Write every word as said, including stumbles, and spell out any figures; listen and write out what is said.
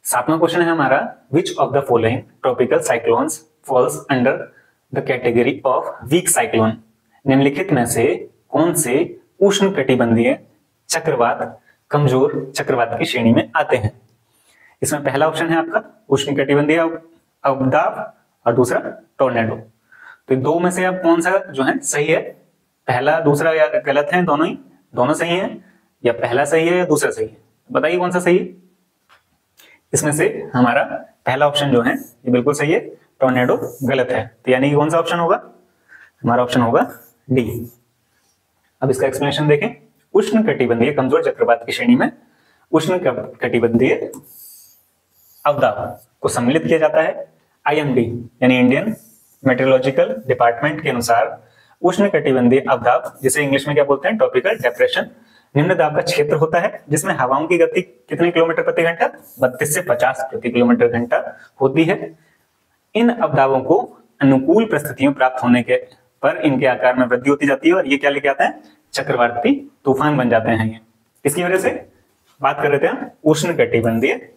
सातवां क्वेश्चन है हमारा, which of the following tropical cyclones falls under the category of weak cyclone. निम्नलिखित में से कौन से उष्ण कटिबंधीय चक्रवात कमजोर चक्रवात की श्रेणी में आते हैं। इसमें पहला ऑप्शन है आपका उष्ण कटिबंधीय अवदाब और दूसरा टोर्नेडो। तो दो में से अब कौन सा जो है सही है, पहला दूसरा या गलत है, दोनों ही दोनों सही है, या पहला सही है या दूसरा सही है, बताइए कौन सा सही है। इसमें से हमारा पहला ऑप्शन जो है ये बिल्कुल सही है, टोर्नेडो गलत है। तो यानी कौन सा ऑप्शन होगा, हमारा ऑप्शन होगा डी। अब इसका एक्सप्लेनेशन देखें। उष्ण कटिबंधीय कमजोर चक्रवात की श्रेणी में उष्ण कटिबंधीय अवदाब को सम्मिलित किया जाता है। आई एम डी यानी इंडियन मेट्रोलॉजिकल डिपार्टमेंट के अनुसार उष्ण कटिबंधीय अवदाब, जिसे इंग्लिश में क्या बोलते हैं, ट्रॉपिकल डिप्रेशन, निम्न दाब का क्षेत्र होता है जिसमें हवाओं की गति कितने किलोमीटर प्रति घंटा, बत्तीस से पचास प्रति किलोमीटर घंटा होती है। इन अवदाबों को अनुकूल परिस्थितियों प्राप्त होने के पर इनके आकार में वृद्धि होती जाती है और ये क्या लेके आते हैं, चक्रवाती तूफान बन जाते हैं। ये इसकी वजह से बात कर रहे थे हम उष्ण कटिबंधीय